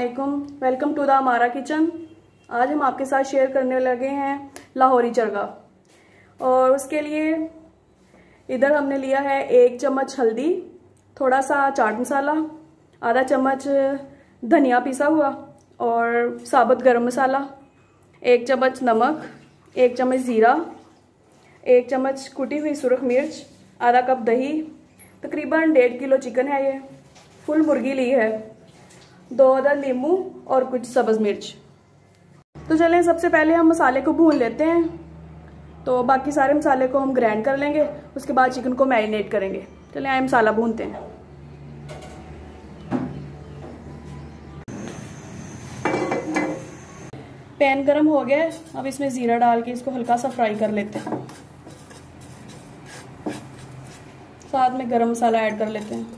अस्सलामुअलैकुम, welcome to the हमारा kitchen. आज हम आपके साथ शेयर करने लगे हैं लाहौरी चरगा। और उसके लिए इधर हमने लिया है 1 चम्मच हल्दी, थोड़ा सा चाट मसाला, आधा चम्मच धनिया पिसा हुआ और साबुत गरम मसाला, 1 चम्मच नमक, 1 चम्मच ज़ीरा, 1 चम्मच कुटी हुई सुरख मिर्च, आधा कप दही, तकरीबन 1.5 किलो चिकन है। ये फुल मुर्गी ली है, 2 अदद नींबू और कुछ सब्ज़ मिर्च। तो चलें सबसे पहले हम मसाले को भून लेते हैं। तो बाकी सारे मसाले को हम ग्राइंड कर लेंगे, उसके बाद चिकन को मैरिनेट करेंगे। चलें आए मसाला भूनते हैं। पैन गरम हो गया है, अब इसमें ज़ीरा डाल के इसको हल्का सा फ्राई कर लेते हैं। साथ में गरम मसाला ऐड कर लेते हैं।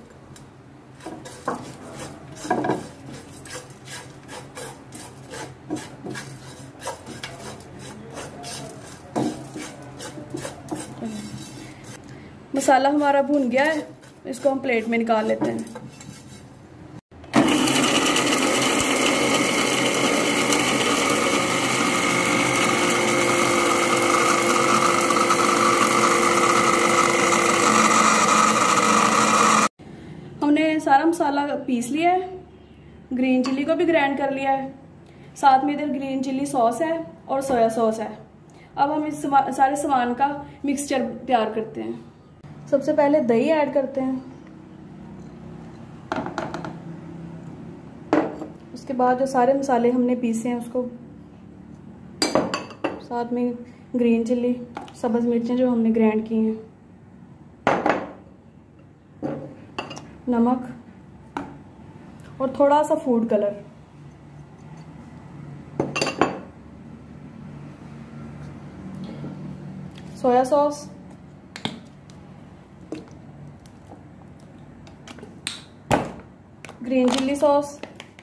मसाला हमारा भून गया है, इसको हम प्लेट में निकाल लेते हैं। हमने सारा मसाला पीस लिया है, ग्रीन चिल्ली को भी ग्राइंड कर लिया है, साथ में इधर ग्रीन चिल्ली सॉस है और सोया सॉस है। अब हम इस सारे सामान का मिक्सचर तैयार करते हैं। सबसे पहले दही ऐड करते हैं, उसके बाद जो सारे मसाले हमने पीसे हैं उसको, साथ में ग्रीन चिल्ली, सब्ज़ मिर्चें जो हमने ग्राइंड की हैं, नमक और थोड़ा सा food colour, soya sauce, green chilli sauce,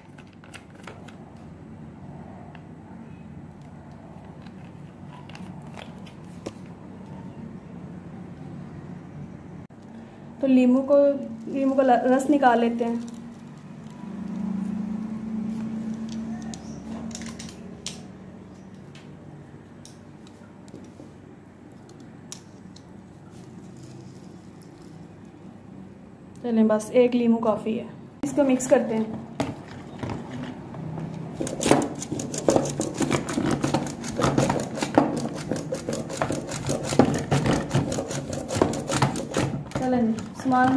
तो नींबू का रस निकाल लेते हैं। चलें बस 1 नींबू काफ़ी है। इसको मिक्स करते हैं। चलें सामान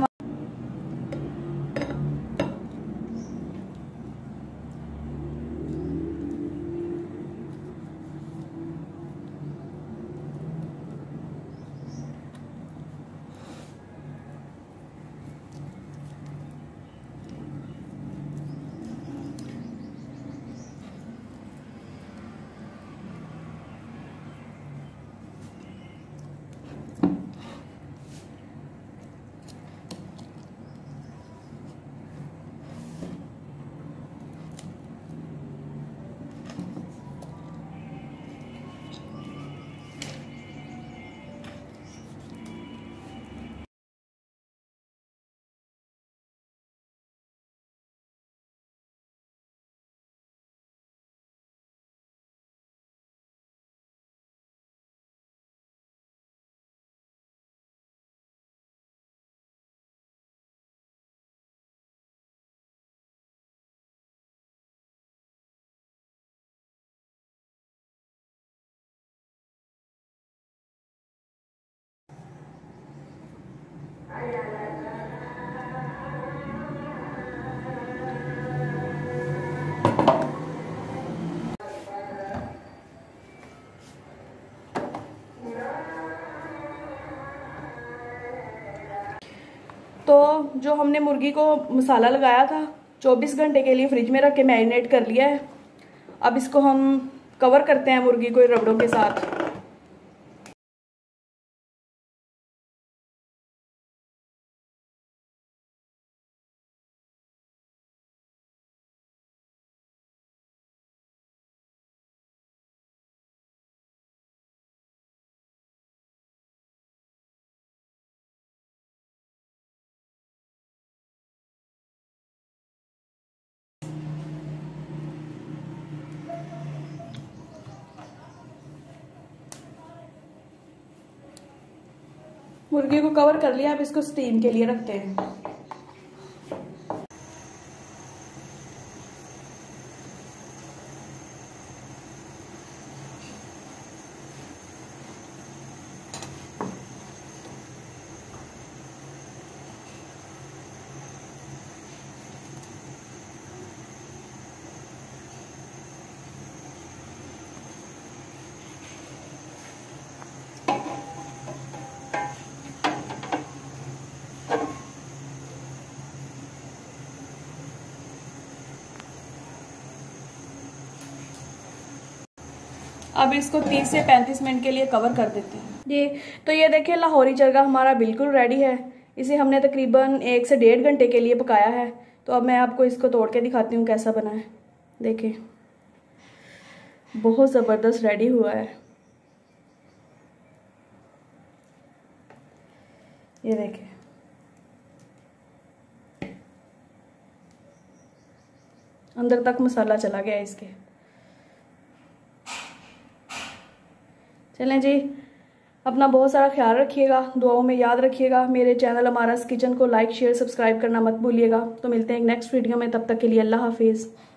तो जो हमने मुर्गी को मसाला लगाया था 24 घंटे के लिए फ्रिज में रख के मैरिनेट कर लिया है। अब इसको हम कवर करते हैं मुर्गी को रबड़ों के साथ। मुर्गी को कवर कर लिया, अब इसको स्टीम के लिए रखते हैं। अब इसको 30 से 35 मिनट के लिए कवर कर देते हैं। ये देखिए लाहौरी चरगा हमारा बिल्कुल रेडी है। इसे हमने तकरीबन 1 से 1.5 घंटे के लिए पकाया है। तो अब मैं आपको इसको तोड़ के दिखाती हूँ कैसा बना है। देखिए बहुत ज़बरदस्त रेडी हुआ है। ये देखिए अंदर तक मसाला चला गया इसके। चलें जी, अपना बहुत सारा ख्याल रखिएगा, दुआओं में याद रखिएगा। मेरे चैनल अमारास किचन को लाइक शेयर सब्सक्राइब करना मत भूलिएगा। तो मिलते हैं एक नेक्स्ट वीडियो में, तब तक के लिए अल्लाह हाफिज़।